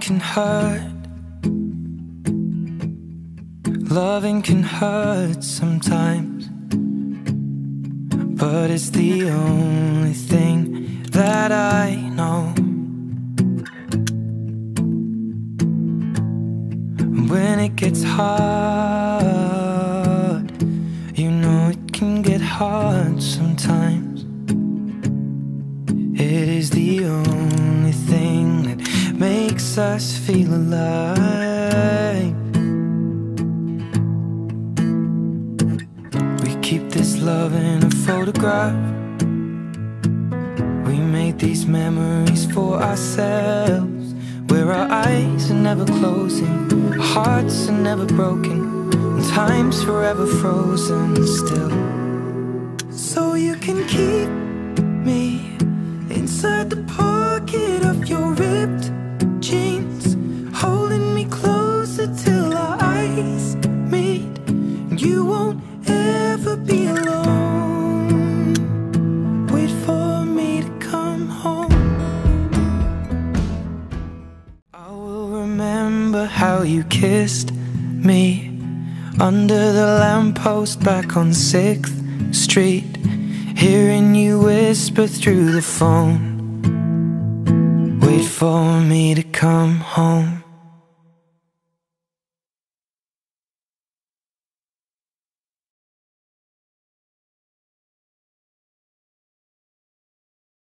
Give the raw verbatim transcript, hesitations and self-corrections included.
can hurt, loving can hurt sometimes, but it's the only thing that I know. When it gets hard, you know it can get hard sometimes. It is the only thing that makes us feel alive. We keep this love in a photograph. We made these memories for ourselves, where our eyes are never closing, our hearts are never broken, and time's forever frozen still. So you can keep me inside the pocket of your ripped jeans, holding me closer till our eyes meet. You won't ever be alone. Wait for me to come home. I will remember how you kissed me under the lamppost back on sixth street, hearing you whisper through the phone. Wait for me to come home.